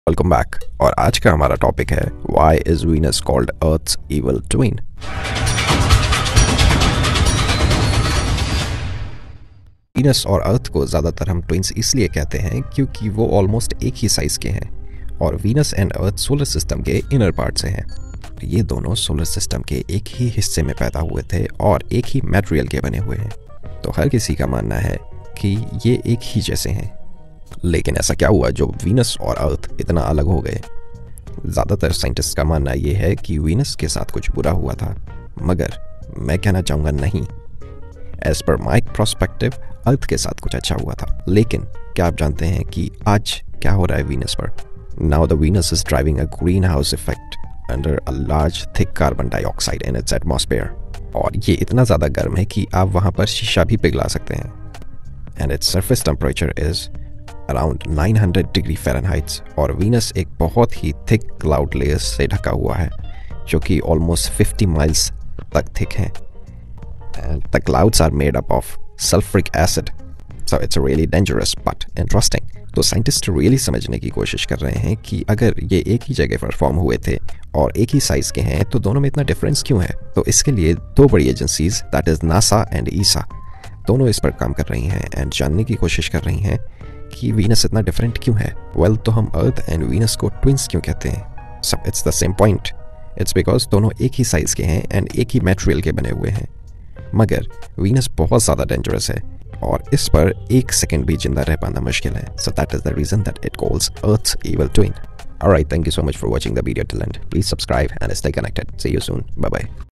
Welcome back. और आज का हमारा टॉपिक है why is Venus called Earth's evil twin. Venus और अर्थ को ज़्यादातर हम ट्विन्स इसलिए कहते हैं क्योंकि वो ऑलमोस्ट एक ही साइज़ के हैं और Venus and Earth solar system के इनर पार्ट से हैं। ये दोनों सोलर सिस्टम के एक ही हिस्से में पैदा हुए थे और एक ही मटेरियल के बने हुए हैं, तो हर किसी का मानना है कि ये एक ही जैसे हैं। लेकिन ऐसा क्या हुआ जो वीनस और अर्थ इतना अलग हो गए? ज़्यादातर साइंटिस्ट का मानना ये है कि वीनस के साथ कुछ बुरा हुआ था, मगर मैं कहना चाहूँगा नहीं। एज पर माई प्रोस्पेक्टिव अर्थ के साथ कुछ अच्छा हुआ था। लेकिन क्या आप जानते हैं कि आज क्या हो रहा है वीनस पर? Now the Venus is driving a greenhouse effect under a large thick carbon dioxide in its atmosphere, और ये इतना ज़्यादा गर्म है कि आप वहाँ पर शीशा भी पिघला सकते हैं। And its surface temperature is around 900 degree Fahrenheit, और वीनस एक बहुत ही थिक क्लाउड लेयर्स से ढका हुआ है जो कि ऑलमोस्ट 50 माइल्स तक थिक हैं। And the clouds are made up of sulphuric acid, so it's really dangerous but interesting. तो साइंटिस्ट रियली समझने की कोशिश कर रहे हैं कि अगर ये एक ही जगह पर फॉर्म हुए थे और एक ही साइज़ के हैं तो दोनों में इतना डिफरेंस क्यों है। तो इसके लिए दो बड़ी agencies that is NASA and ESA दोनों इस पर काम कर रही हैं एंड जानने की कोशिश कर रही हैं कि वीनस इतना डिफरेंट क्यों है। वेल, तो हम अर्थ एंड वीनस को ट्विन्स क्यों कहते हैं? सब it's the same point. It's because दोनों एक ही साइज़ के हैं एंड एक ही मटेरियल के बने हुए हैं, मगर वीनस बहुत ज़्यादा डेंजरस है और इस पर एक सेकंड भी जिंदा रह पाना मुश्किल है। So that is the reason that it calls Earth's evil twin. Alright, thank you so much for watching the video till end. Please subscribe and stay connected. See you soon. Bye bye.